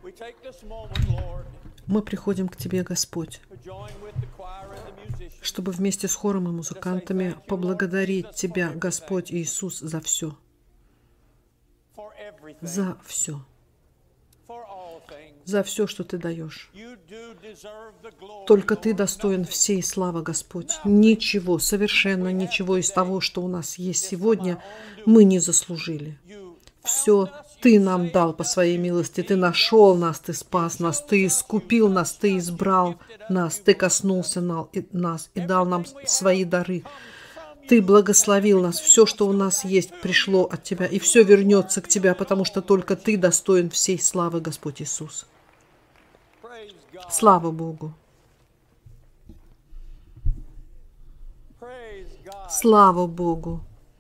Мы приходим к Тебе, Господь, чтобы вместе с хором и музыкантами поблагодарить Тебя, Господь Иисус, за все. За все. За все, что Ты даешь. Только Ты достоин всей славы, Господь. Ничего, совершенно ничего из того, что у нас есть сегодня, мы не заслужили. Все Ты нам дал по Своей милости. Ты нашел нас, Ты спас нас, Ты искупил нас, Ты избрал нас, Ты коснулся нас и дал нам Свои дары. Ты благословил нас. Все, что у нас есть, пришло от Тебя, и все вернется к Тебе, потому что только Ты достоин всей славы, Господь Иисус. Слава Богу! Слава Богу!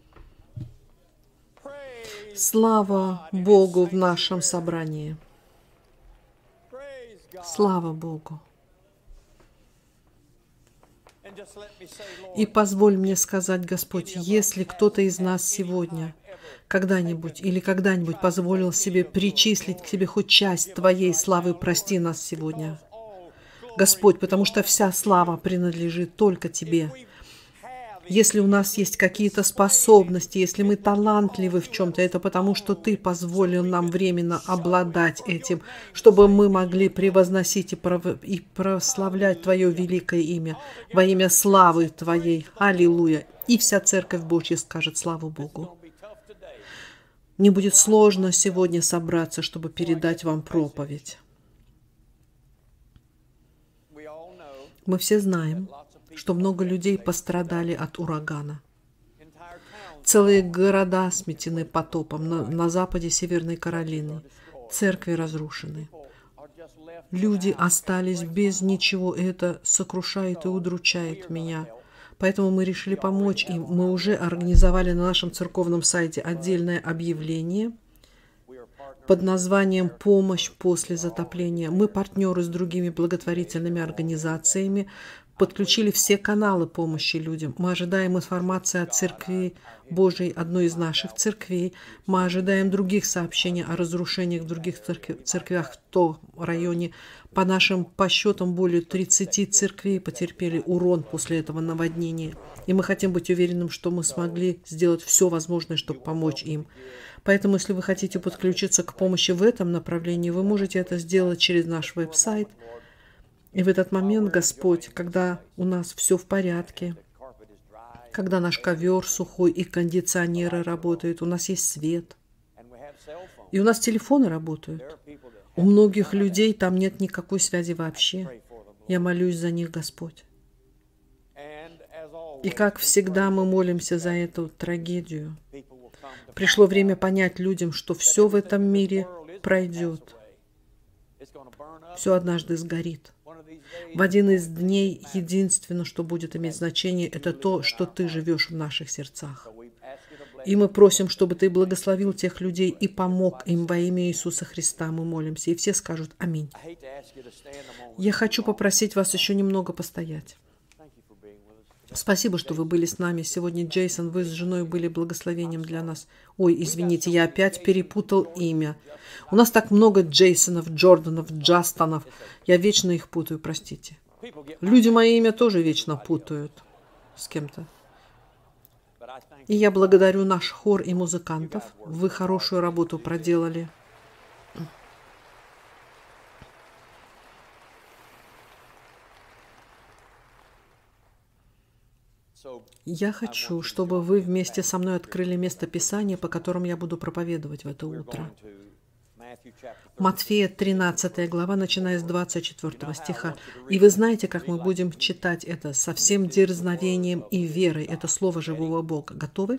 Слава Богу в нашем собрании! Слава Богу! И позволь мне сказать, Господь, если кто-то из нас сегодня когда-нибудь позволил себе причислить к себе хоть часть Твоей славы, прости нас сегодня, Господь, потому что вся слава принадлежит только Тебе. Если у нас есть какие-то способности, если мы талантливы в чем-то, это потому, что Ты позволил нам временно обладать этим, чтобы мы могли превозносить и прославлять Твое великое имя во имя славы Твоей. Аллилуйя! И вся Церковь Божья скажет славу Богу. Мне будет сложно сегодня собраться, чтобы передать вам проповедь. Мы все знаем, что много людей пострадали от урагана. Целые города сметены потопом на западе Северной Каролины. Церкви разрушены. Люди остались без ничего. Это сокрушает и удручает меня. Поэтому мы решили помочь им. Мы уже организовали на нашем церковном сайте отдельное объявление под названием «Помощь после затопления». Мы партнеры с другими благотворительными организациями, подключили все каналы помощи людям. Мы ожидаем информации о Церкви Божией, одной из наших церквей. Мы ожидаем других сообщений о разрушениях в других церквях в том районе. По нашим подсчетам, более 30 церквей потерпели урон после этого наводнения. И мы хотим быть уверенным, что мы смогли сделать все возможное, чтобы помочь им. Поэтому, если вы хотите подключиться к помощи в этом направлении, вы можете это сделать через наш веб-сайт. И в этот момент, Господь, когда у нас все в порядке, когда наш ковер сухой и кондиционеры работают, у нас есть свет, и у нас телефоны работают, у многих людей там нет никакой связи вообще. Я молюсь за них, Господь. И как всегда мы молимся за эту трагедию. Пришло время понять людям, что все в этом мире пройдет. Все однажды сгорит. В один из дней единственное, что будет иметь значение, это то, что Ты живешь в наших сердцах. И мы просим, чтобы Ты благословил тех людей и помог им во имя Иисуса Христа. Мы молимся, и все скажут «Аминь». Я хочу попросить вас еще немного постоять. Спасибо, что вы были с нами. Сегодня, Джейсон, вы с женой были благословением для нас. Ой, извините, я опять перепутал имя. У нас так много Джейсонов, Джорданов, Джастонов. Я вечно их путаю, простите. Люди мое имя тоже вечно путают с кем-то. И я благодарю наш хор и музыкантов. Вы хорошую работу проделали. Я хочу, чтобы вы вместе со мной открыли место Писания, по которым я буду проповедовать в это утро. Матфея 13 глава, начиная с 24 стиха. И вы знаете, как мы будем читать это со всем дерзновением и верой. Это слово живого Бога. Готовы?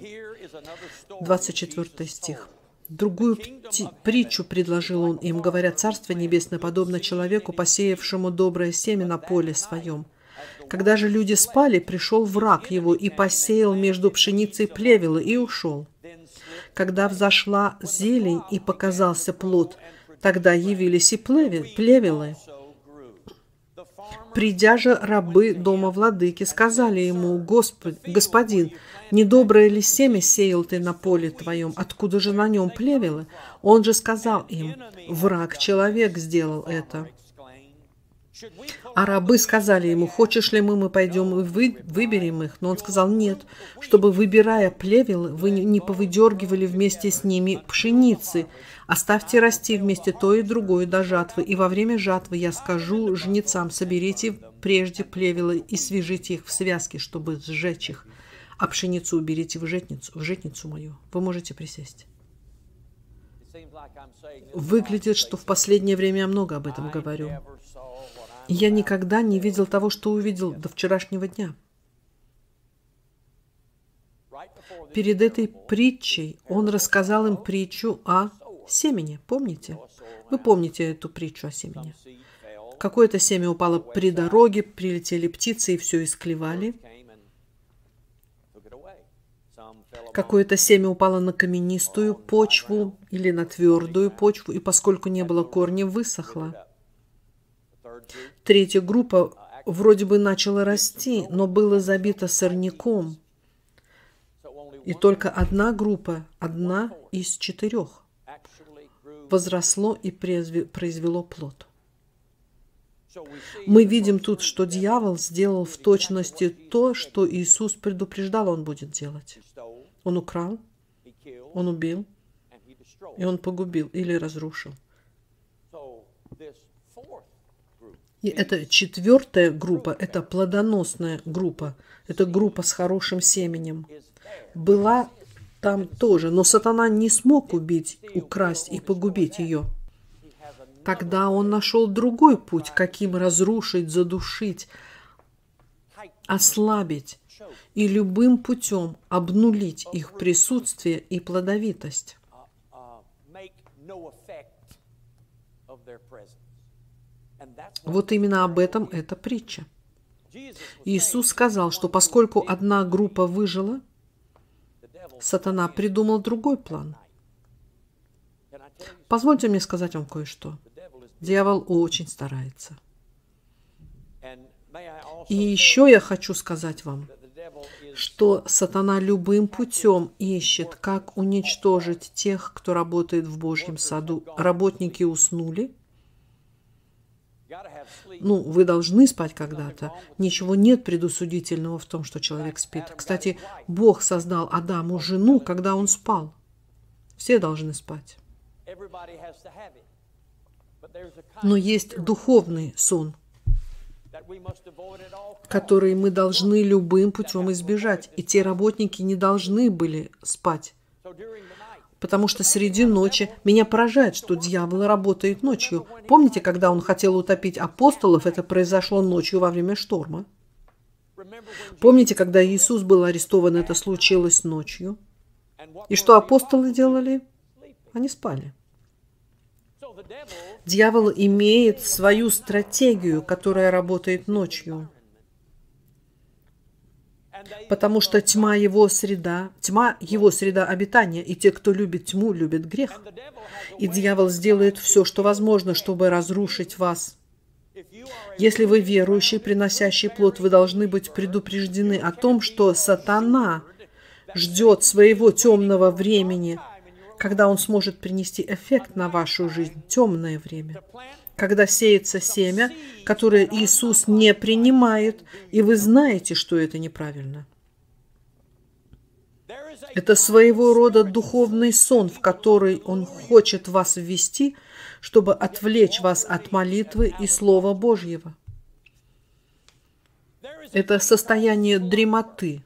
24 стих. Другую притчу предложил он им, говоря: «Царство небесное подобно человеку, посеявшему доброе семя на поле своем. Когда же люди спали, пришел враг его и посеял между пшеницей плевелы и ушел. Когда взошла зелень и показался плод, тогда явились и плевелы. Придя же рабы дома владыки, сказали ему: Господин, недоброе ли семя сеял ты на поле твоем? Откуда же на нем плевелы? Он же сказал им: враг человек сделал это. А рабы сказали ему: хочешь ли мы пойдем и выберем их? Но он сказал: нет, чтобы, выбирая плевелы, вы не повыдергивали вместе с ними пшеницы. Оставьте расти вместе то и другое до жатвы. И во время жатвы я скажу жнецам: соберите прежде плевелы и свяжите их в связки, чтобы сжечь их. А пшеницу уберите в житницу мою. Вы можете присесть. Выглядит, что в последнее время я много об этом говорю. Я никогда не видел того, что увидел до вчерашнего дня. Перед этой притчей он рассказал им притчу о семени. Помните? Вы помните эту притчу о семени? Какое-то семя упало при дороге, прилетели птицы и все исклевали. Какое-то семя упало на каменистую почву или на твердую почву, и поскольку не было корня, высохло. Третья группа вроде бы начала расти, но была забита сорняком. И только одна группа, одна из 4, возросло и произвело плод. Мы видим тут, что дьявол сделал в точности то, что Иисус предупреждал, он будет делать. Он украл, он убил, и он погубил или разрушил. И эта 4 группа, это плодоносная группа, это группа с хорошим семенем. Была там тоже, но сатана не смог убить, украсть и погубить ее. Тогда он нашел другой путь, каким разрушить, задушить, ослабить и любым путем обнулить их присутствие и плодовитость. Вот именно об этом эта притча. Иисус сказал, что поскольку одна группа выжила, сатана придумал другой план. Позвольте мне сказать вам кое-что. Дьявол очень старается. И еще я хочу сказать вам, что сатана любым путем ищет, как уничтожить тех, кто работает в Божьем саду. Работники уснули. Вы должны спать когда-то. Ничего нет предусудительного в том, что человек спит. Кстати, Бог создал Адаму жену, когда он спал. Все должны спать. Но есть духовный сон, который мы должны любым путем избежать. И те работники не должны были спать. Потому что среди ночи меня поражает, что дьявол работает ночью. Помните, когда он хотел утопить апостолов, это произошло ночью во время шторма? Помните, когда Иисус был арестован, это случилось ночью? И что апостолы делали? Они спали. Дьявол имеет свою стратегию, которая работает ночью. Потому что тьма его среда обитания, и те, кто любит тьму, любят грех. И дьявол сделает все, что возможно, чтобы разрушить вас. Если вы верующий, приносящий плод, вы должны быть предупреждены о том, что сатана ждет своего темного времени, когда он сможет принести эффект на вашу жизнь, темное время. Когда сеется семя, которое Иисус не принимает, и вы знаете, что это неправильно. Это своего рода духовный сон, в который Он хочет вас ввести, чтобы отвлечь вас от молитвы и Слова Божьего. Это состояние дремоты,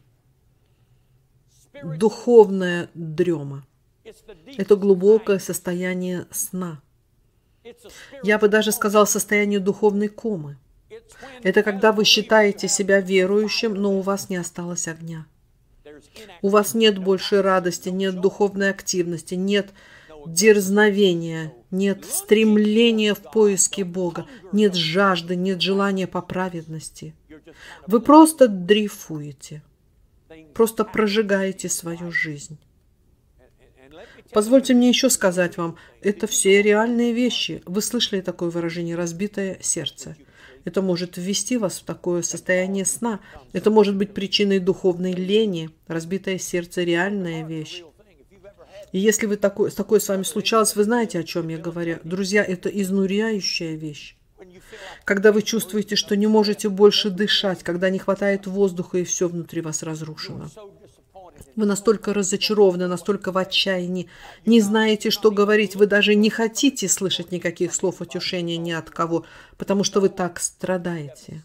духовная дрема. Это глубокое состояние сна. Я бы даже сказал состояние духовной комы. Это когда вы считаете себя верующим, но у вас не осталось огня. У вас нет больше радости, нет духовной активности, нет дерзновения, нет стремления в поиске Бога, нет жажды, нет желания по праведности. Вы просто дрейфуете, просто прожигаете свою жизнь. Позвольте мне еще сказать вам, это все реальные вещи. Вы слышали такое выражение «разбитое сердце». Это может ввести вас в такое состояние сна. Это может быть причиной духовной лени. Разбитое сердце – реальная вещь. И если такое с вами случалось, вы знаете, о чем я говорю. Друзья, это изнуряющая вещь. Когда вы чувствуете, что не можете больше дышать, когда не хватает воздуха и все внутри вас разрушено. Вы настолько разочарованы, настолько в отчаянии, не знаете, что говорить, вы даже не хотите слышать никаких слов утешения ни от кого, потому что вы так страдаете.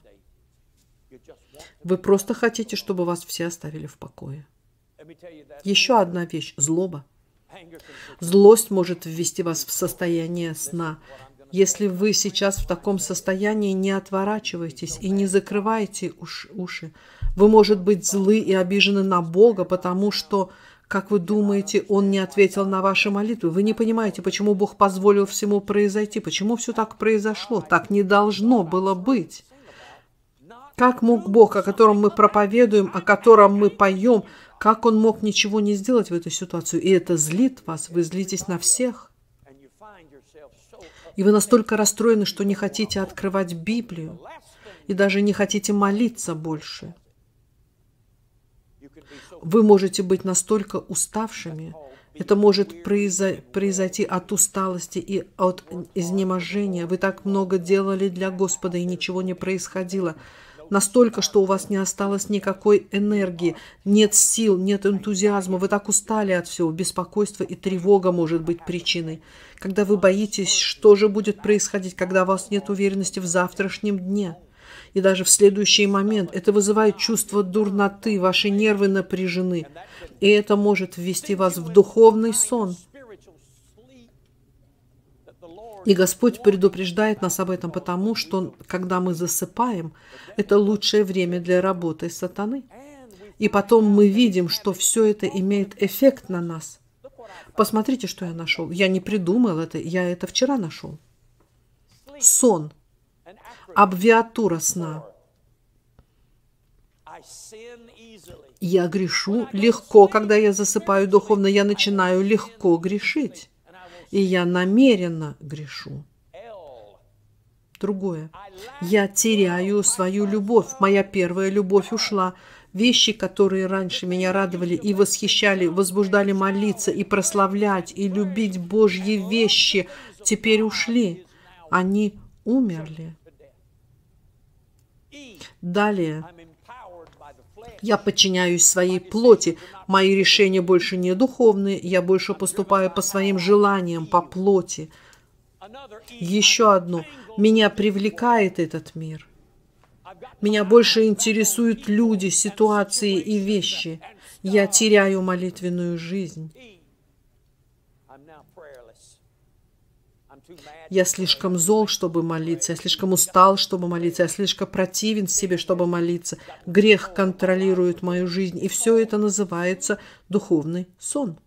Вы просто хотите, чтобы вас все оставили в покое. Еще одна вещь – злоба. Злость может ввести вас в состояние сна. Если вы сейчас в таком состоянии, не отворачивайтесь и не закрывайте уши. Вы, может быть, злы и обижены на Бога, потому что, как вы думаете, Он не ответил на ваши молитвы. Вы не понимаете, почему Бог позволил всему произойти, почему все так произошло. Так не должно было быть. Как мог Бог, о котором мы проповедуем, о котором мы поем, как Он мог ничего не сделать в эту ситуацию? И это злит вас, вы злитесь на всех. И вы настолько расстроены, что не хотите открывать Библию и даже не хотите молиться больше. Вы можете быть настолько уставшими. Это может произойти от усталости и от изнеможения. Вы так много делали для Господа, и ничего не происходило. Настолько, что у вас не осталось никакой энергии, нет сил, нет энтузиазма. Вы так устали от всего. Беспокойство и тревога может быть причиной. Когда вы боитесь, что же будет происходить, когда у вас нет уверенности в завтрашнем дне. И даже в следующий момент это вызывает чувство дурноты, ваши нервы напряжены. И это может ввести вас в духовный сон. И Господь предупреждает нас об этом, потому что, когда мы засыпаем, это лучшее время для работы сатаны. И потом мы видим, что все это имеет эффект на нас. Посмотрите, что я нашел. Я не придумал это, я это вчера нашел. Сон. Аббревиатура сна. Я грешу легко, когда я засыпаю духовно, я начинаю легко грешить. И я намеренно грешу. Другое. Я теряю свою любовь. Моя первая любовь ушла. Вещи, которые раньше меня радовали и восхищали, возбуждали молиться и прославлять, и любить Божьи вещи, теперь ушли. Они умерли. Далее. Я подчиняюсь своей плоти. Мои решения больше не духовные. Я больше поступаю по своим желаниям, по плоти. Еще одно. Меня привлекает этот мир. Меня больше интересуют люди, ситуации и вещи. Я теряю молитвенную жизнь. Я слишком зол, чтобы молиться. Я слишком устал, чтобы молиться. Я слишком противен себе, чтобы молиться. Грех контролирует мою жизнь. И все это называется духовный сон.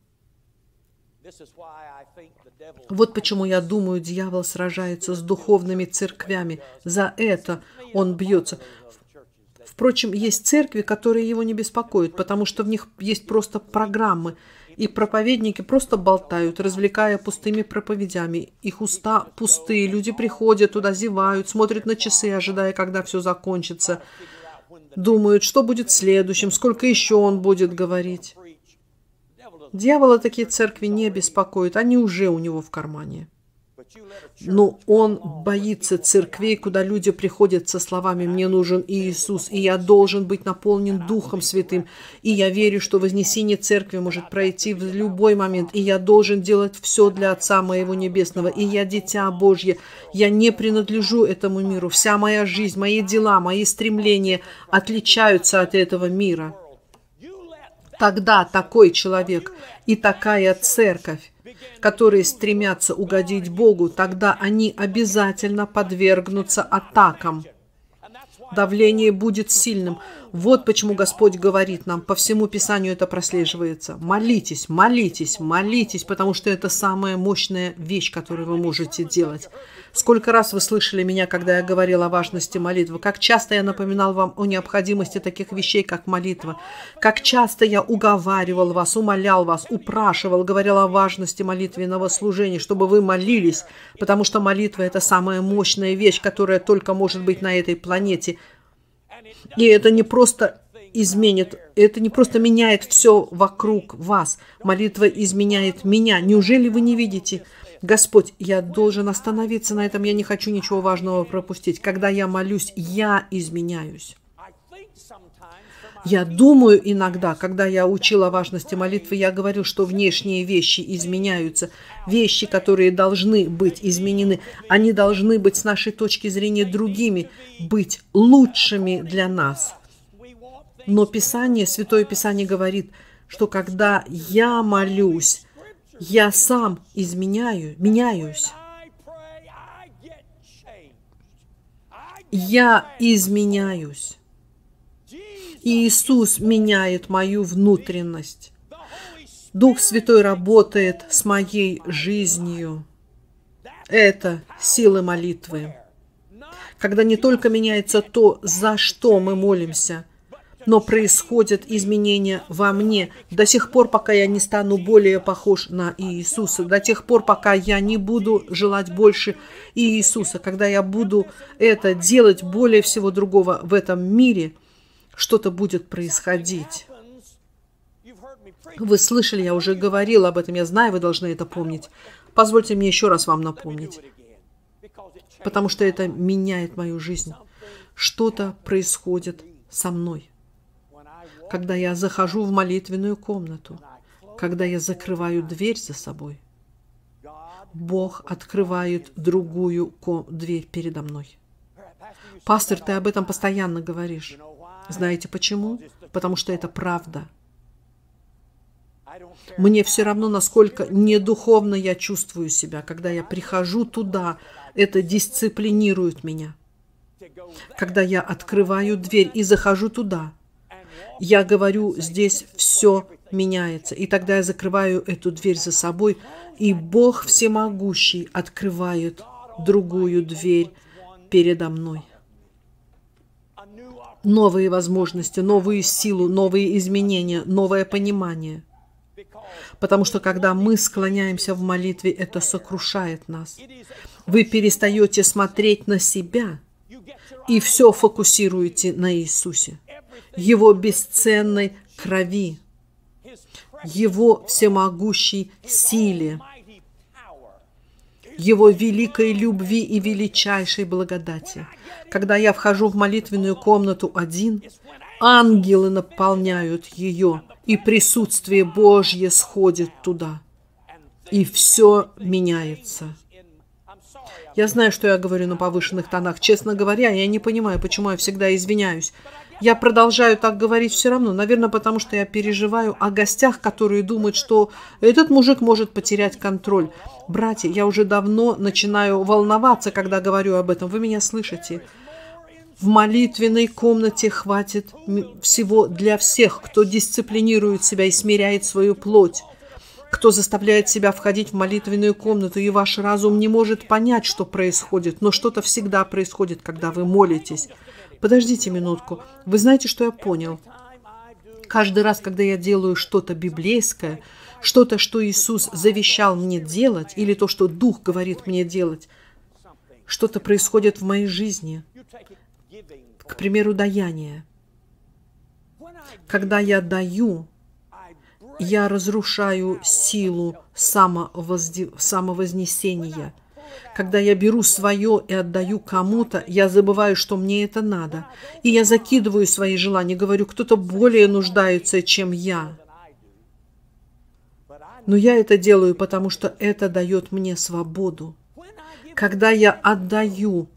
Вот почему я думаю, дьявол сражается с духовными церквями. За это он бьется. Впрочем, есть церкви, которые его не беспокоят, потому что в них есть просто программы. И проповедники просто болтают, развлекая пустыми проповедями. Их уста пустые, люди приходят туда, зевают, смотрят на часы, ожидая, когда все закончится. Думают, что будет следующим, сколько еще он будет говорить. Дьявола такие церкви не беспокоят, они уже у него в кармане. Но он боится церквей, куда люди приходят со словами «Мне нужен Иисус, и я должен быть наполнен Духом Святым, и я верю, что вознесение церкви может пройти в любой момент, и я должен делать все для Отца моего Небесного, и я дитя Божье, я не принадлежу этому миру, вся моя жизнь, мои дела, мои стремления отличаются от этого мира». Тогда такой человек и такая церковь, которые стремятся угодить Богу, тогда они обязательно подвергнутся атакам. Давление будет сильным. Вот почему Господь говорит нам, по всему Писанию это прослеживается. Молитесь, молитесь, молитесь, потому что это самая мощная вещь, которую вы можете делать. Сколько раз вы слышали меня, когда я говорил о важности молитвы? Как часто я напоминал вам о необходимости таких вещей, как молитва? Как часто я уговаривал вас, умолял вас, упрашивал, говорил о важности молитвенного служения, чтобы вы молились, потому что молитва – это самая мощная вещь, которая только может быть на этой планете. И это не просто изменит, это не просто меняет все вокруг вас. Молитва изменяет меня. Неужели вы не видите? Господь, я должен остановиться на этом, я не хочу ничего важного пропустить. Когда я молюсь, я изменяюсь. Я думаю иногда, когда я учила важности молитвы, я говорил, что внешние вещи изменяются. Вещи, которые должны быть изменены, они должны быть с нашей точки зрения другими, быть лучшими для нас. Но Писание, Святое Писание говорит, что когда я молюсь, я сам меняюсь. Я изменяюсь. Иисус меняет мою внутренность. Дух Святой работает с моей жизнью. Это сила молитвы. Когда не только меняется то, за что мы молимся, но происходят изменения во мне до сих пор, пока я не стану более похож на Иисуса, до тех пор, пока я не буду желать больше Иисуса, когда я буду это делать более всего другого в этом мире, что-то будет происходить. Вы слышали, я уже говорил об этом, я знаю, вы должны это помнить. Позвольте мне еще раз вам напомнить, потому что это меняет мою жизнь. Что-то происходит со мной. Когда я захожу в молитвенную комнату, когда я закрываю дверь за собой, Бог открывает другую дверь передо мной. Пастор, ты об этом постоянно говоришь. Знаете почему? Потому что это правда. Мне все равно, насколько недуховно я чувствую себя. Когда я прихожу туда, это дисциплинирует меня. Когда я открываю дверь и захожу туда, я говорю, здесь все меняется. И тогда я закрываю эту дверь за собой, и Бог Всемогущий открывает другую дверь передо мной. Новые возможности, новую силу, новые изменения, новое понимание. Потому что когда мы склоняемся в молитве, это сокрушает нас. Вы перестаете смотреть на себя и все фокусируете на Иисусе. Его бесценной крови, Его всемогущей силе, Его великой любви и величайшей благодати. Когда я вхожу в молитвенную комнату один, ангелы наполняют ее, и присутствие Божье сходит туда, и все меняется. Я знаю, что я говорю на повышенных тонах. Честно говоря, я не понимаю, почему я всегда извиняюсь. Я продолжаю так говорить все равно. Наверное, потому что я переживаю о гостях, которые думают, что этот мужик может потерять контроль. Братья, я уже давно начинаю волноваться, когда говорю об этом. Вы меня слышите? В молитвенной комнате хватит всего для всех, кто дисциплинирует себя и смиряет свою плоть, кто заставляет себя входить в молитвенную комнату, и ваш разум не может понять, что происходит, но что-то всегда происходит, когда вы молитесь. Подождите минутку. Вы знаете, что я понял? Каждый раз, когда я делаю что-то библейское, что-то, что Иисус завещал мне делать, или то, что Дух говорит мне делать, что-то происходит в моей жизни. К примеру, даяние. Когда я даю, я разрушаю силу самовознесения. Когда я беру свое и отдаю кому-то, я забываю, что мне это надо. И я закидываю свои желания, говорю, кто-то более нуждается, чем я. Но я это делаю, потому что это дает мне свободу. Когда я отдаю,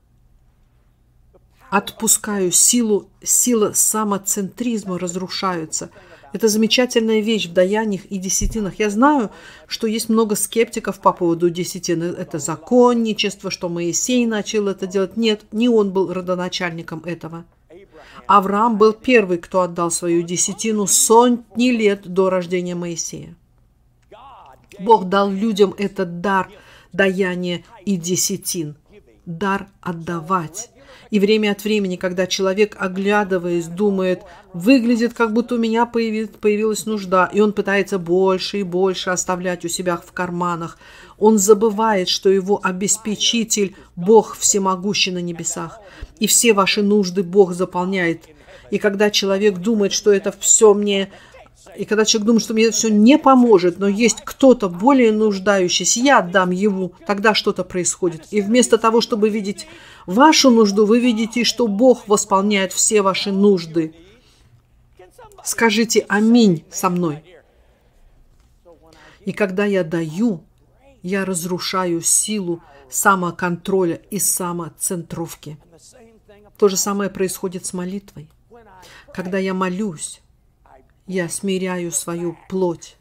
отпускаю сила самоцентризма разрушается. Это замечательная вещь в даяниях и десятинах. Я знаю, что есть много скептиков по поводу десятин. Это законничество, что Моисей начал это делать. Нет, не он был родоначальником этого. Авраам был первый, кто отдал свою десятину сотни лет до рождения Моисея. Бог дал людям этот дар даяния и десятин, дар отдавать. И время от времени, когда человек, оглядываясь, думает, выглядит, как будто у меня появилась нужда, и он пытается больше и больше оставлять у себя в карманах, он забывает, что его обеспечитель – Бог всемогущий на небесах, и все ваши нужды Бог заполняет. И когда человек думает, что это все мне... И когда человек думает, что мне это все не поможет, но есть кто-то более нуждающийся, я отдам ему, тогда что-то происходит. И вместо того, чтобы видеть вашу нужду, вы видите, что Бог восполняет все ваши нужды. Скажите «Аминь» со мной. И когда я даю, я разрушаю силу самоконтроля и самоцентровки. То же самое происходит с молитвой. Когда я молюсь, я смиряю свою плоть.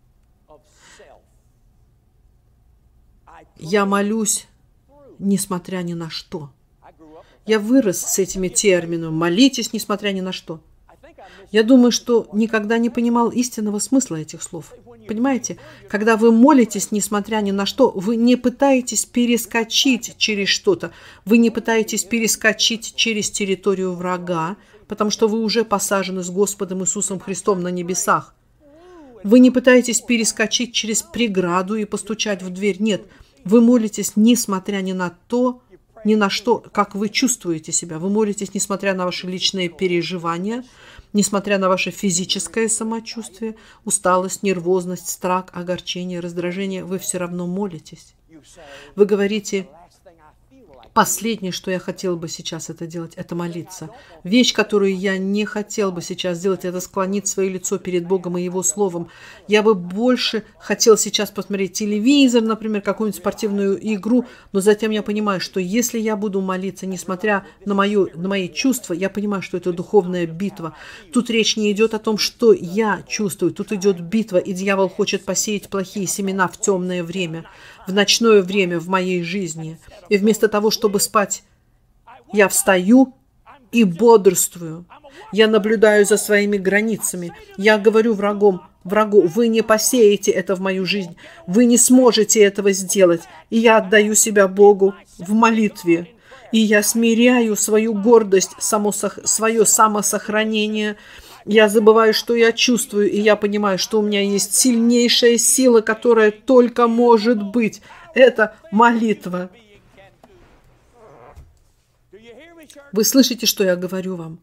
Я молюсь, несмотря ни на что. Я вырос с этими терминами. Молитесь, несмотря ни на что. Я думаю, что никогда не понимал истинного смысла этих слов. Понимаете, когда вы молитесь, несмотря ни на что, вы не пытаетесь перескочить через что-то. Вы не пытаетесь перескочить через территорию врага, потому что вы уже посажены с Господом Иисусом Христом на небесах. Вы не пытаетесь перескочить через преграду и постучать в дверь. Нет, вы молитесь, несмотря ни на то, ни на что, как вы чувствуете себя. Вы молитесь, несмотря на ваши личные переживания, несмотря на ваше физическое самочувствие, усталость, нервозность, страх, огорчение, раздражение. Вы все равно молитесь. Вы говорите... Последнее, что я хотел бы сейчас это делать, это молиться. Вещь, которую я не хотел бы сейчас сделать, это склонить свое лицо перед Богом и Его Словом. Я бы больше хотел сейчас посмотреть телевизор, например, какую-нибудь спортивную игру, но затем я понимаю, что если я буду молиться, несмотря на мои чувства, я понимаю, что это духовная битва. Тут речь не идет о том, что я чувствую, тут идет битва, и дьявол хочет посеять плохие семена в темное время, в ночное время в моей жизни. И вместо того, чтобы спать, я встаю и бодрствую. Я наблюдаю за своими границами. Я говорю врагу, вы не посеете это в мою жизнь. Вы не сможете этого сделать. И я отдаю себя Богу в молитве. И я смиряю свою гордость, свое самосохранение. Я забываю, что я чувствую, и я понимаю, что у меня есть сильнейшая сила, которая только может быть. Это молитва. Вы слышите, что я говорю вам?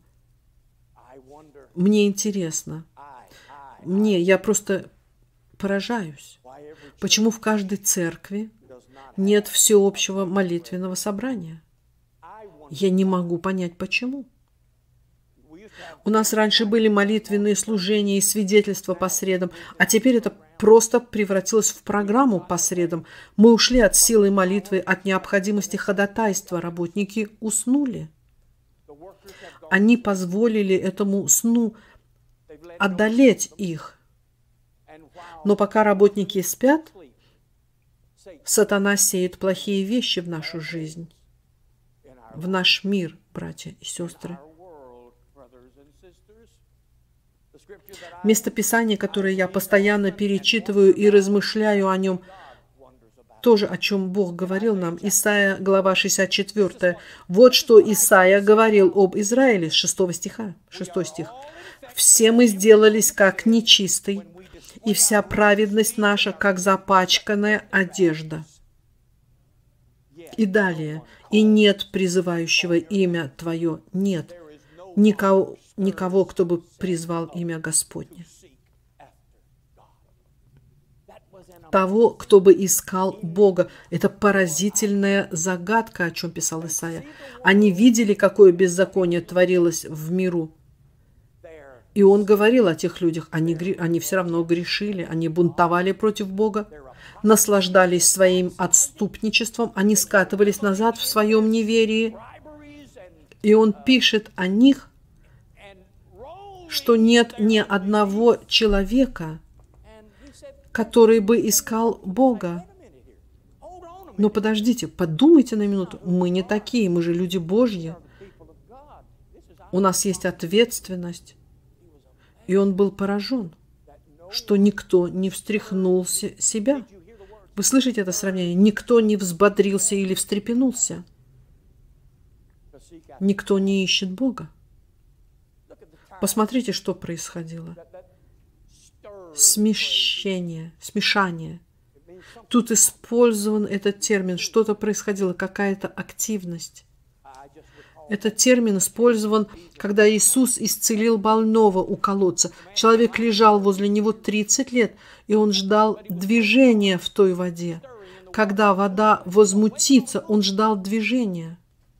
Мне интересно. Я просто поражаюсь. Почему в каждой церкви нет всеобщего молитвенного собрания? Я не могу понять, почему. У нас раньше были молитвенные служения и свидетельства по средам, а теперь это просто превратилось в программу по средам. Мы ушли от силы молитвы, от необходимости ходатайства. Работники уснули. Они позволили этому сну одолеть их. Но пока работники спят, сатана сеет плохие вещи в нашу жизнь, в наш мир, братья и сестры. Местописание, которое я постоянно перечитываю и размышляю о нем, тоже о чем Бог говорил нам. Исайя, глава 64. Вот что Исайя говорил об Израиле с 6 стиха. 6 стих. «Все мы сделались как нечистый, и вся праведность наша, как запачканная одежда». И далее. «И нет призывающего имя Твое, нет никого, кто бы призвал имя Господне. Того, кто бы искал Бога». Это поразительная загадка, о чем писал Исайя. Они видели, какое беззаконие творилось в миру. И он говорил о тех людях. Они все равно грешили, они бунтовали против Бога, наслаждались своим отступничеством, они скатывались назад в своем неверии. И он пишет о них, что нет ни одного человека, который бы искал Бога. Но подождите, подумайте на минуту. Мы не такие, мы же люди Божьи. У нас есть ответственность. И он был поражен, что никто не встряхнул себя. Вы слышите это сравнение? Никто не взбодрился или встрепенулся. Никто не ищет Бога. Посмотрите, что происходило. Смешание. Тут использован этот термин. Что-то происходило, какая-то активность. Этот термин использован, когда Иисус исцелил больного у колодца. Человек лежал возле него 30 лет, и он ждал движения в той воде. Когда вода возмутится, он ждал движения.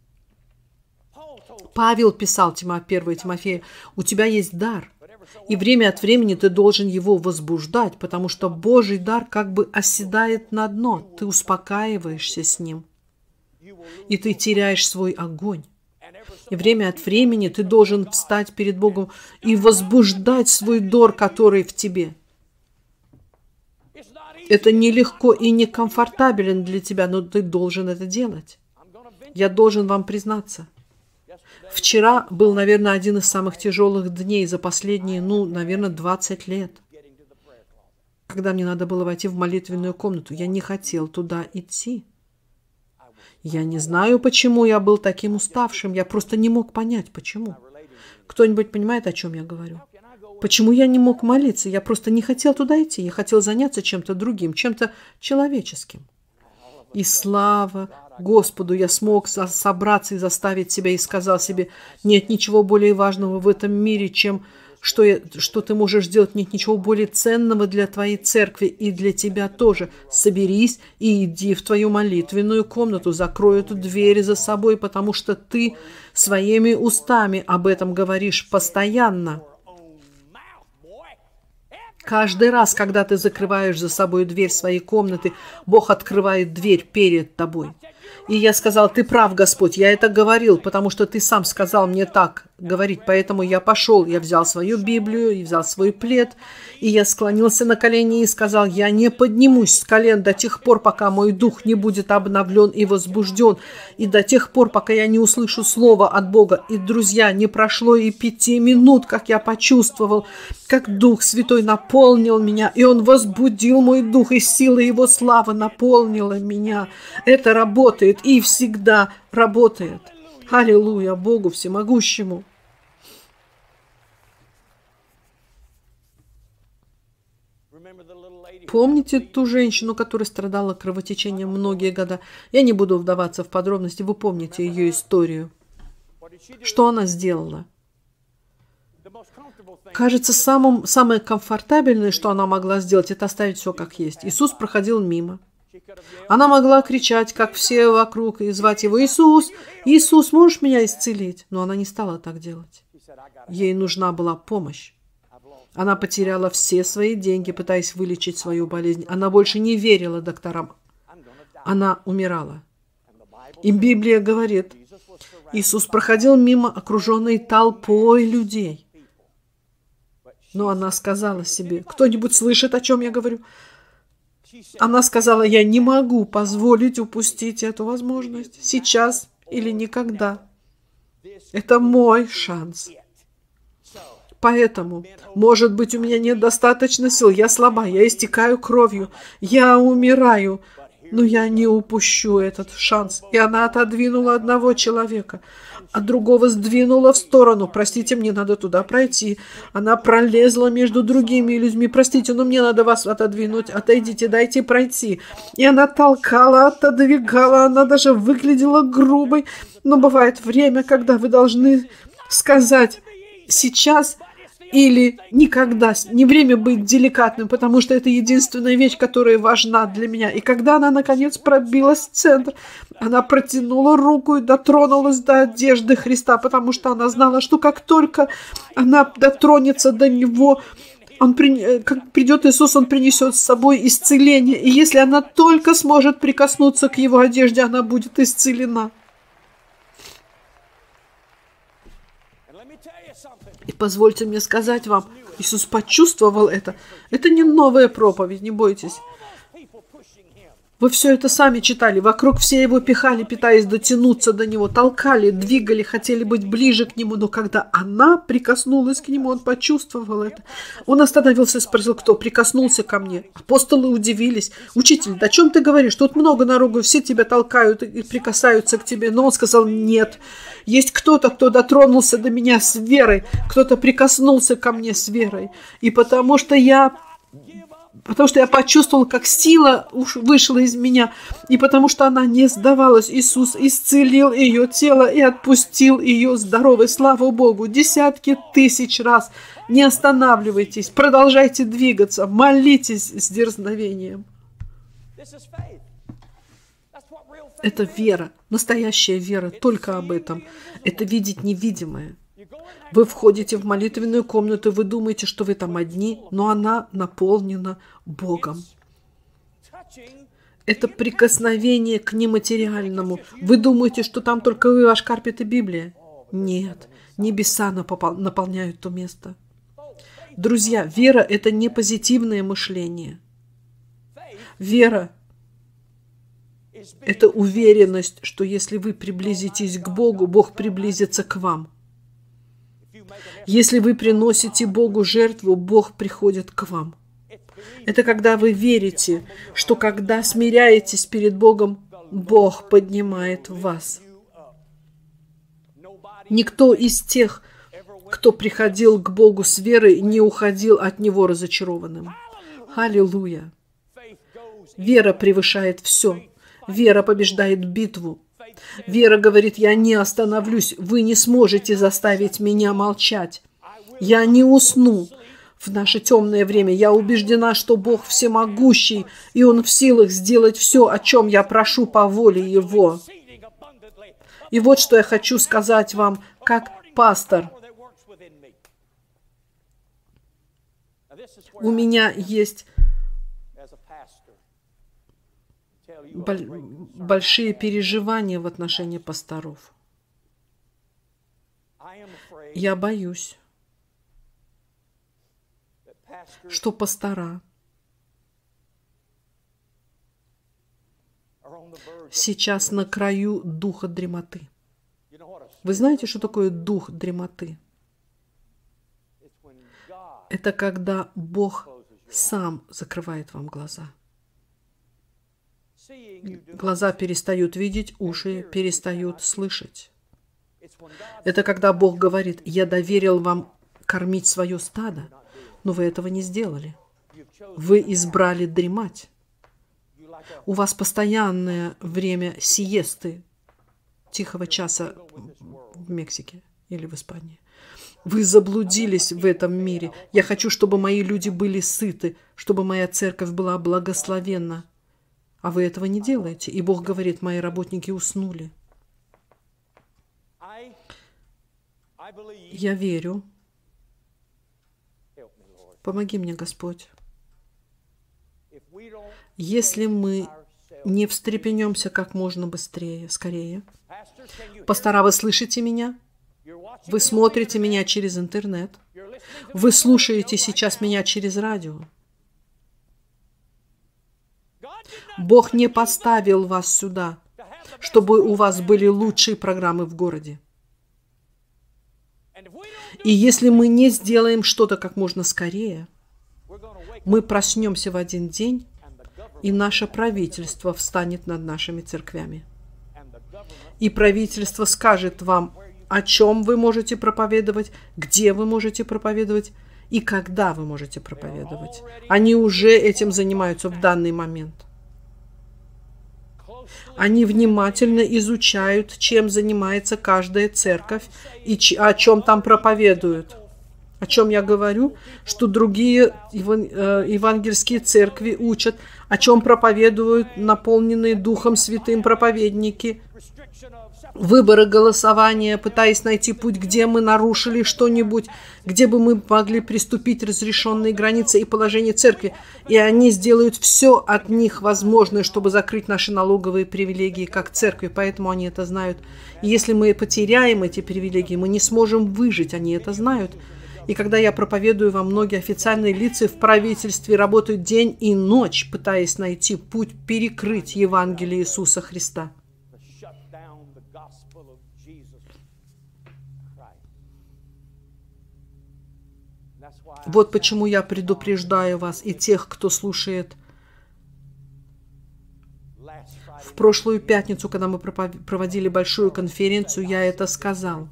Павел писал 1 Тимофею: «У тебя есть дар, и время от времени ты должен его возбуждать, потому что Божий дар как бы оседает на дно. Ты успокаиваешься с ним, и ты теряешь свой огонь. И время от времени ты должен встать перед Богом и возбуждать свой дар, который в тебе. Это нелегко и некомфортабелен для тебя, но ты должен это делать. Я должен вам признаться. Вчера был, наверное, один из самых тяжелых дней за последние, наверное, 20 лет. Когда мне надо было войти в молитвенную комнату, я не хотел туда идти. Я не знаю, почему я был таким уставшим. Я просто не мог понять, почему. Кто-нибудь понимает, о чем я говорю? Почему я не мог молиться? Я просто не хотел туда идти. Я хотел заняться чем-то другим, чем-то человеческим. И слава Господу, я смог собраться и заставить себя, и сказал себе: нет ничего более важного в этом мире, чем что ты можешь сделать. Нет ничего более ценного для твоей церкви и для тебя тоже. Соберись и иди в твою молитвенную комнату, закрой эту дверь за собой, потому что ты своими устами об этом говоришь постоянно. Каждый раз, когда ты закрываешь за собой дверь своей комнаты, Бог открывает дверь перед тобой. И я сказал: ты прав, Господь, я это говорил, потому что ты сам сказал мне так говорить. Поэтому я пошел, я взял свою Библию, и взял свой плед, и я склонился на колени и сказал: я не поднимусь с колен до тех пор, пока мой дух не будет обновлен и возбужден, и до тех пор, пока я не услышу слова от Бога. И, друзья, не прошло и 5 минут, как я почувствовал, как Дух Святой наполнил меня, и Он возбудил мой дух, и сила Его славы наполнила меня. Это работает и всегда работает. Аллилуйя Богу Всемогущему. Помните ту женщину, которая страдала кровотечением многие года? Я не буду вдаваться в подробности, вы помните ее историю. Что она сделала? Кажется, самое комфортабельное, что она могла сделать, это оставить все как есть. Иисус проходил мимо. Она могла кричать, как все вокруг, и звать его: Иисус, Иисус, можешь меня исцелить? Но она не стала так делать. Ей нужна была помощь. Она потеряла все свои деньги, пытаясь вылечить свою болезнь. Она больше не верила докторам. Она умирала. И Библия говорит, Иисус проходил мимо, окруженный толпой людей. Но она сказала себе: кто-нибудь слышит, о чем я говорю? Она сказала: я не могу позволить упустить эту возможность. Сейчас или никогда. Это мой шанс. Поэтому, может быть, у меня нет достаточно сил. Я слаба, я истекаю кровью, я умираю. Но я не упущу этот шанс. И она отодвинула одного человека, а другого сдвинула в сторону. Простите, мне надо туда пройти. Она пролезла между другими людьми. Простите, но мне надо вас отодвинуть. Отойдите, дайте пройти. И она толкала, отодвигала. Она даже выглядела грубой. Но бывает время, когда вы должны сказать: сейчас или никогда. Не время быть деликатным, потому что это единственная вещь, которая важна для меня. И когда она, наконец, пробилась в центр, она протянула руку и дотронулась до одежды Христа, потому что она знала, что как только она дотронется до Него, как придет Иисус, Он принесет с собой исцеление. И если она только сможет прикоснуться к Его одежде, она будет исцелена. И позвольте мне сказать вам, Иисус почувствовал это. Это не новая проповедь, не бойтесь. Вы все это сами читали. Вокруг все его пихали, пытаясь дотянуться до него, толкали, двигали, хотели быть ближе к нему. Но когда она прикоснулась к нему, он почувствовал это. Он остановился и спросил, кто прикоснулся ко мне. Апостолы удивились. Учитель, да о чем ты говоришь? Тут много народу, все тебя толкают и прикасаются к тебе. Но он сказал, нет. Есть кто-то, кто дотронулся до меня с верой. Кто-то прикоснулся ко мне с верой. И потому что я почувствовал, как сила вышла из меня, и потому что она не сдавалась, Иисус исцелил ее тело и отпустил ее здоровой. Слава Богу! Десятки тысяч раз. Не останавливайтесь, продолжайте двигаться, молитесь с дерзновением. Это вера, настоящая вера, только об этом. Это видеть невидимое. Вы входите в молитвенную комнату, вы думаете, что вы там одни, но она наполнена Богом. Это прикосновение к нематериальному. Вы думаете, что там только вы, ваш карпет и Библия? Нет, небеса наполняют то место. Друзья, вера – это не позитивное мышление. Вера – это уверенность, что если вы приблизитесь к Богу, Бог приблизится к вам. Если вы приносите Богу жертву, Бог приходит к вам. Это когда вы верите, что когда смиряетесь перед Богом, Бог поднимает вас. Никто из тех, кто приходил к Богу с верой, не уходил от Него разочарованным. Аллилуйя! Вера превышает все. Вера побеждает битву. Вера говорит, я не остановлюсь, вы не сможете заставить меня молчать. Я не усну в наше темное время. Я убеждена, что Бог всемогущий, и Он в силах сделать все, о чем я прошу по воле Его. И вот что я хочу сказать вам, как пастор. У меня есть большие переживания в отношении пасторов. Я боюсь, что пастора сейчас на краю духа дремоты. Вы знаете, что такое дух дремоты? Это когда Бог сам закрывает вам глаза. Глаза перестают видеть, уши перестают слышать. Это когда Бог говорит, я доверил вам кормить свое стадо, но вы этого не сделали. Вы избрали дремать. У вас постоянное время сиесты, тихого часа в Мексике или в Испании. Вы заблудились в этом мире. Я хочу, чтобы мои люди были сыты, чтобы моя церковь была благословенна. А вы этого не делаете. И Бог говорит, мои работники уснули. Я верю. Помоги мне, Господь. Если мы не встрепенемся как можно быстрее, скорее. Пастора, вы слышите меня? Вы смотрите меня через интернет. Вы слушаете сейчас меня через радио. Бог не поставил вас сюда, чтобы у вас были лучшие программы в городе. И если мы не сделаем что-то как можно скорее, мы проснемся в один день, и наше правительство встанет над нашими церквями. И правительство скажет вам, о чем вы можете проповедовать, где вы можете проповедовать и когда вы можете проповедовать. Они уже этим занимаются в данный момент. Они внимательно изучают, чем занимается каждая церковь и о чем там проповедуют. О чем я говорю, что другие евангельские церкви учат, о чем проповедуют наполненные Духом Святым проповедники. Выборы, голосования, пытаясь найти путь, где мы нарушили что-нибудь, где бы мы могли приступить разрешенные границы и положение церкви. И они сделают все от них возможное, чтобы закрыть наши налоговые привилегии как церкви, поэтому они это знают. И если мы потеряем эти привилегии, мы не сможем выжить, они это знают. И когда я проповедую вам, многие официальные лица в правительстве работают день и ночь, пытаясь найти путь перекрыть Евангелие Иисуса Христа. Вот почему я предупреждаю вас и тех, кто слушает. В прошлую пятницу, когда мы проводили большую конференцию, я это сказал.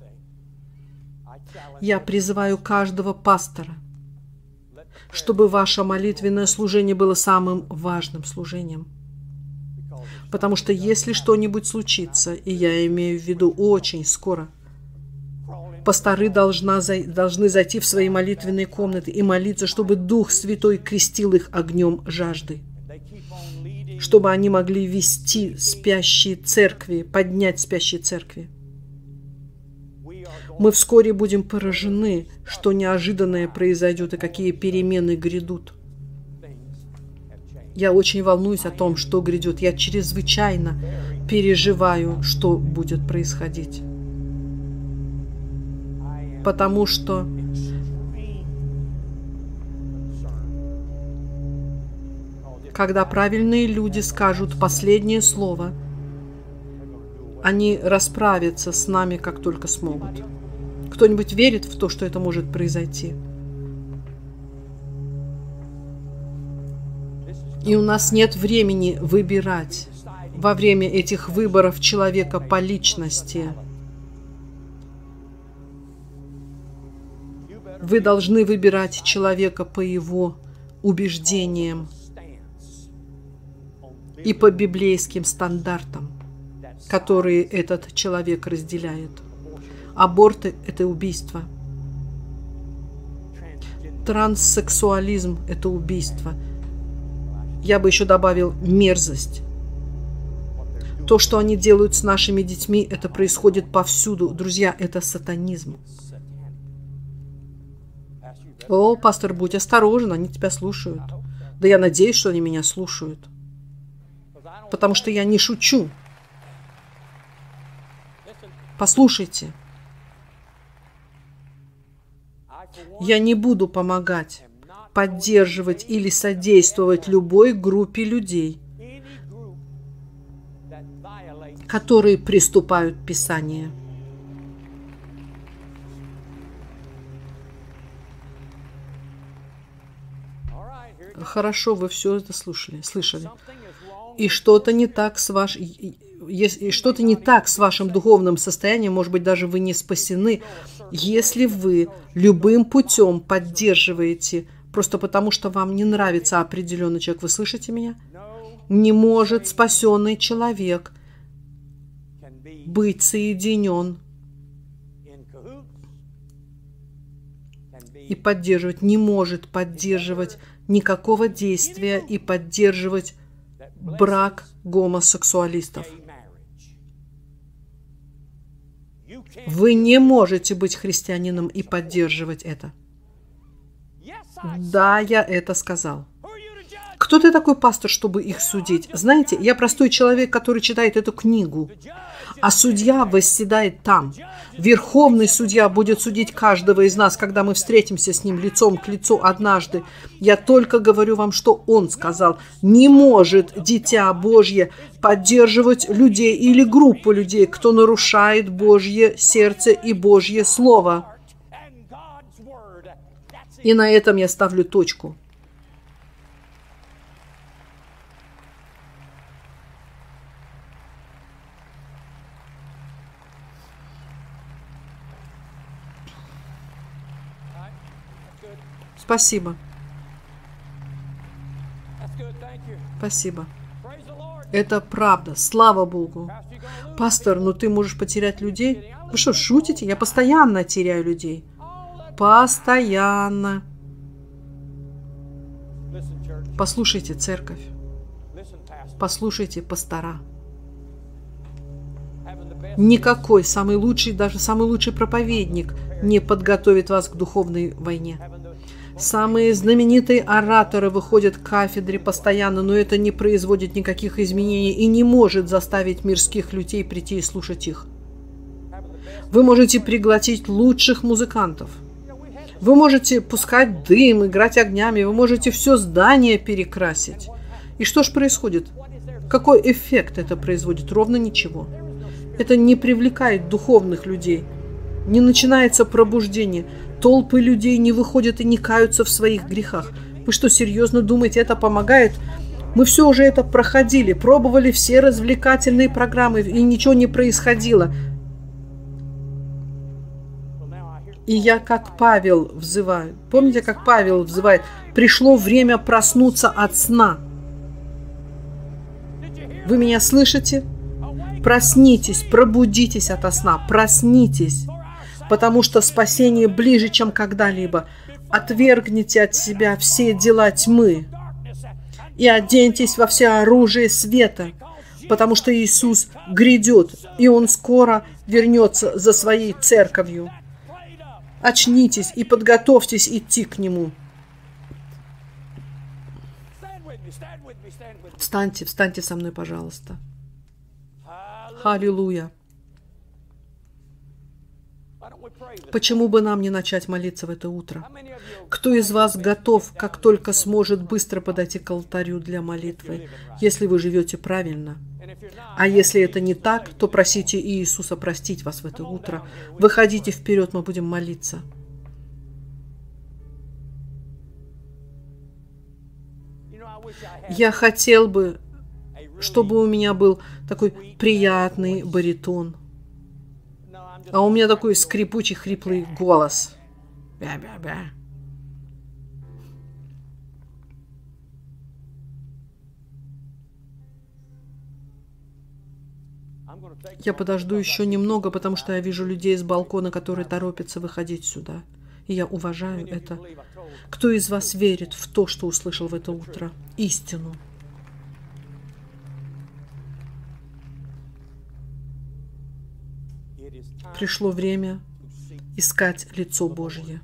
Я призываю каждого пастора, чтобы ваше молитвенное служение было самым важным служением. Потому что если что-нибудь случится, и я имею в виду очень скоро, пасторы должны зайти в свои молитвенные комнаты и молиться, чтобы Дух Святой крестил их огнем жажды, чтобы они могли вести спящие церкви, поднять спящие церкви. Мы вскоре будем поражены, что неожиданное произойдет и какие перемены грядут. Я очень волнуюсь о том, что грядет. Я чрезвычайно переживаю, что будет происходить. Потому что когда правильные люди скажут последнее слово, они расправятся с нами, как только смогут. Кто-нибудь верит в то, что это может произойти? И у нас нет времени выбирать во время этих выборов человека по личности. Вы должны выбирать человека по его убеждениям и по библейским стандартам, которые этот человек разделяет. Аборты – это убийство. Транссексуализм – это убийство. Я бы еще добавил мерзость. То, что они делают с нашими детьми, это происходит повсюду. Друзья, это сатанизм. О, пастор, будь осторожен, они тебя слушают. Да я надеюсь, что они меня слушают. Потому что я не шучу. Послушайте. Я не буду помогать, поддерживать или содействовать любой группе людей, которые приступают к Писанию. Хорошо, вы все это слышали. И что-то не так с вашим духовным состоянием, может быть, даже вы не спасены, если вы любым путем поддерживаете, просто потому что вам не нравится определенный человек. Вы слышите меня? Не может спасенный человек быть соединен и поддерживать, не может поддерживать никакого действия и поддерживать брак гомосексуалистов. Вы не можете быть христианином и поддерживать это. Да, я это сказал. Кто ты такой, пастор, чтобы их судить? Знаете, я простой человек, который читает эту книгу, а судья восседает там. Верховный судья будет судить каждого из нас, когда мы встретимся с ним лицом к лицу однажды. Я только говорю вам, что он сказал. Не может Дитя Божье поддерживать людей или группу людей, кто нарушает Божье сердце и Божье Слово. И на этом я ставлю точку. Спасибо. Спасибо. Это правда. Слава Богу. Пастор, ну ты можешь потерять людей? Вы что, шутите? Я постоянно теряю людей. Постоянно. Послушайте, церковь. Послушайте, пастора. Никакой самый лучший, даже самый лучший проповедник не подготовит вас к духовной войне. Самые знаменитые ораторы выходят к кафедре постоянно, но это не производит никаких изменений и не может заставить мирских людей прийти и слушать их. Вы можете пригласить лучших музыкантов. Вы можете пускать дым, играть огнями, вы можете все здание перекрасить. И что ж происходит? Какой эффект это производит? Ровно ничего. Это не привлекает духовных людей. Не начинается пробуждение. Толпы людей не выходят и не каются в своих грехах. Вы что, серьезно думаете, это помогает? Мы все уже это проходили, пробовали все развлекательные программы, и ничего не происходило. И я, как Павел, взываю. Помните, как Павел взывает? Пришло время проснуться от сна. Вы меня слышите? Проснитесь, пробудитесь ото сна, проснитесь, потому что спасение ближе, чем когда-либо. Отвергните от себя все дела тьмы и оденьтесь во все оружие света, потому что Иисус грядет, и Он скоро вернется за Своей церковью. Очнитесь и подготовьтесь идти к Нему. Встаньте, встаньте со мной, пожалуйста. Аллилуйя. Почему бы нам не начать молиться в это утро? Кто из вас готов, как только сможет, быстро подойти к алтарю для молитвы, если вы живете правильно? А если это не так, то просите Иисуса простить вас в это утро. Выходите вперед, мы будем молиться. Я хотел бы, чтобы у меня был такой приятный баритон. А у меня такой скрипучий, хриплый голос. Бя-бя-бя. Я подожду еще немного, потому что я вижу людей с балкона, которые торопятся выходить сюда. И я уважаю это. Кто из вас верит в то, что услышал в это утро? Истину. Пришло время искать лицо Божье.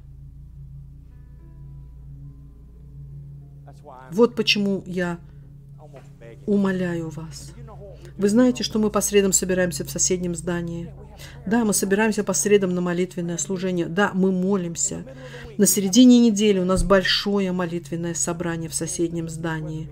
Вот почему я умоляю вас. Вы знаете, что мы по средам собираемся в соседнем здании? Да, мы собираемся по средам на молитвенное служение. Да, мы молимся. На середине недели у нас большое молитвенное собрание в соседнем здании.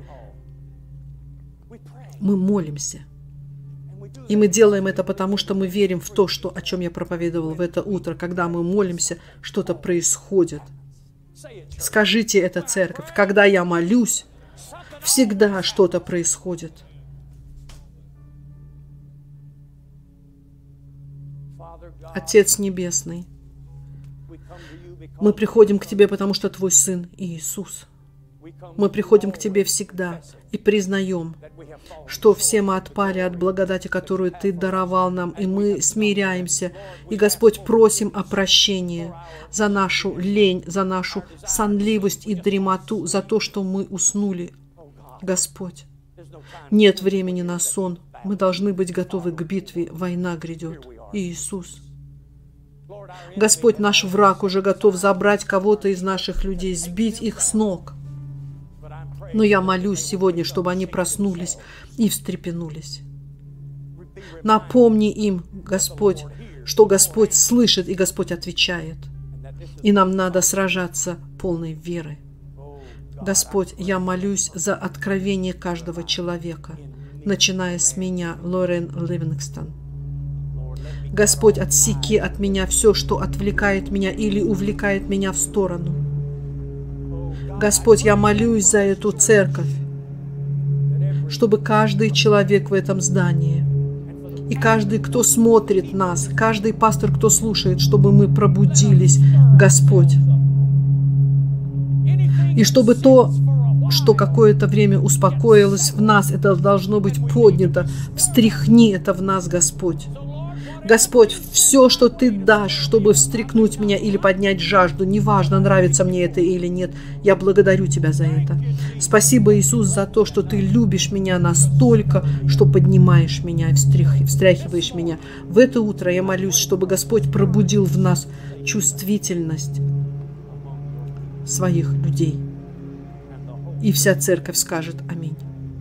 Мы молимся. И мы делаем это потому, что мы верим в то, что, о чем я проповедовал в это утро. Когда мы молимся, что-то происходит. Скажите это, церковь. Когда я молюсь, всегда что-то происходит. Отец Небесный, мы приходим к Тебе, потому что Твой Сын Иисус. Мы приходим к Тебе всегда и признаем, что все мы отпали от благодати, которую Ты даровал нам, и мы смиряемся. И, Господь, просим о прощении за нашу лень, за нашу сонливость и дремоту, за то, что мы уснули. Господь, нет времени на сон. Мы должны быть готовы к битве. Война грядет. Иисус. Господь, наш враг уже готов забрать кого-то из наших людей, сбить их с ног. Но я молюсь сегодня, чтобы они проснулись и встрепенулись. Напомни им, Господь, что Господь слышит и Господь отвечает. И нам надо сражаться полной верой. Господь, я молюсь за откровение каждого человека, начиная с меня, Лорен Ливингстон. Господь, отсеки от меня все, что отвлекает меня или увлекает меня в сторону. Господь, я молюсь за эту церковь, чтобы каждый человек в этом здании и каждый, кто смотрит нас, каждый пастор, кто слушает, чтобы мы пробудились, Господь. И чтобы то, что какое-то время успокоилось в нас, это должно быть поднято. Встряхни это в нас, Господь. Господь, все, что Ты дашь, чтобы встряхнуть меня или поднять жажду, неважно, нравится мне это или нет, я благодарю Тебя за это. Спасибо, Иисус, за то, что Ты любишь меня настолько, что поднимаешь меня и встряхиваешь меня. В это утро я молюсь, чтобы Господь пробудил в нас чувствительность своих людей. И вся церковь скажет аминь.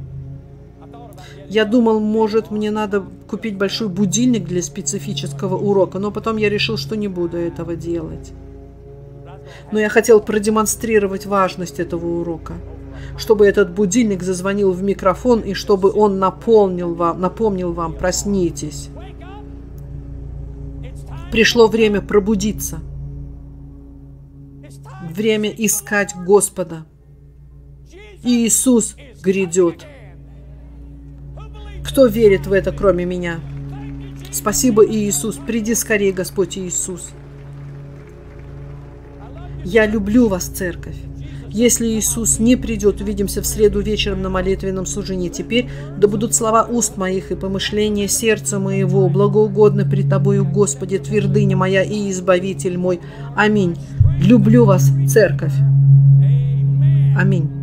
Я думал, может, мне надо купить большой будильник для специфического урока, но потом я решил, что не буду этого делать. Но я хотел продемонстрировать важность этого урока, чтобы этот будильник зазвонил в микрофон и чтобы он напомнил вам, проснитесь. Пришло время пробудиться. Время искать Господа. Иисус грядет. Кто верит в это, кроме меня? Спасибо, Иисус. Приди скорее, Господь Иисус. Я люблю вас, церковь. Если Иисус не придет, увидимся в среду вечером на молитвенном служении. Теперь да будут слова уст моих и помышления сердца моего благоугодны пред Тобою, Господи, твердыня моя и Избавитель мой. Аминь. Люблю вас, церковь. Аминь.